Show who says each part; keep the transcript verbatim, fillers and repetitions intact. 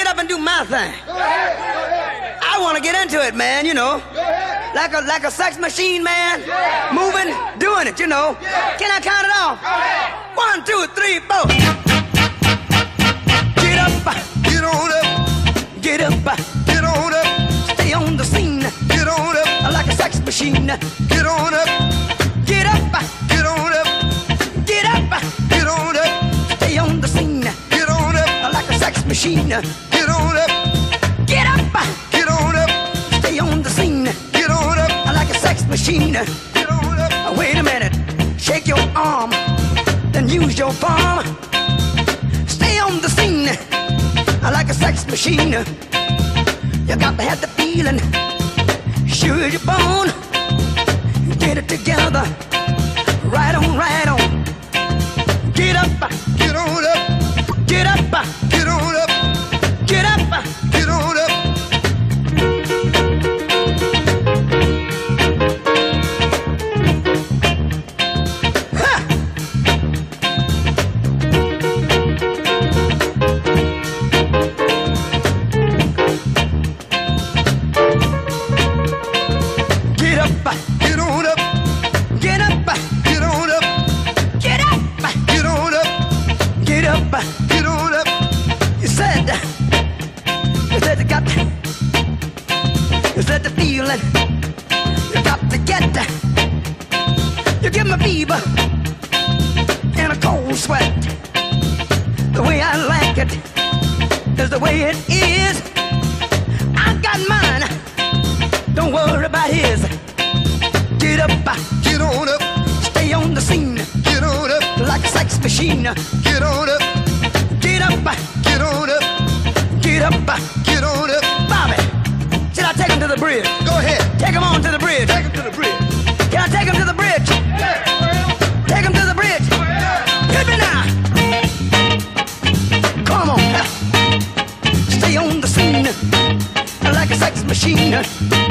Speaker 1: up and do my thing. I want to get into it, man, you know. Like a like a sex machine, man. Moving, doing it, you know. Can I count it off? One, two, three, four. Get up,
Speaker 2: Get on up,
Speaker 1: get up,
Speaker 2: get on up,
Speaker 1: stay on the scene.
Speaker 2: get on up,
Speaker 1: Like a sex machine.
Speaker 2: get on up,
Speaker 1: Get up,
Speaker 2: get on up,
Speaker 1: get up,
Speaker 2: get on up,
Speaker 1: stay on the scene.
Speaker 2: get on up,
Speaker 1: Like a sex machine.
Speaker 2: get on up,
Speaker 1: Get up,
Speaker 2: get on up,
Speaker 1: stay on the scene.
Speaker 2: get on up,
Speaker 1: Like a sex machine.
Speaker 2: get on up.
Speaker 1: Wait a minute, shake your arm, then use your palm. Stay on the scene, like a sex machine. You got to have the feeling, sure as you're born. Get it together, right on, right on. Get up,
Speaker 2: Get on up,
Speaker 1: get up,
Speaker 2: get on up,
Speaker 1: get up.
Speaker 2: get on up.
Speaker 1: Ha! Get up,
Speaker 2: Get on up,
Speaker 1: get up,
Speaker 2: get on up,
Speaker 1: get up,
Speaker 2: get on up,
Speaker 1: get up.
Speaker 2: get on up.
Speaker 1: You said, you said you got, you said the feeling, you got to get, you give me fever and a cold sweat. The way I like it is the way it is. I got mine, don't worry about his. Get up,
Speaker 2: Get on up,
Speaker 1: stay on the scene
Speaker 2: get on up,
Speaker 1: like a sex machine.
Speaker 2: get on up,
Speaker 1: Get up,
Speaker 2: get on up,
Speaker 1: get up.
Speaker 2: get on up.
Speaker 1: Bobby, should I take him to the bridge?
Speaker 2: Go ahead,
Speaker 1: Take him on to the bridge.
Speaker 2: take him to the bridge.
Speaker 1: Can I take him to the bridge? Take him to the bridge. Hit me now. Come on now. Stay on the scene like a sex machine.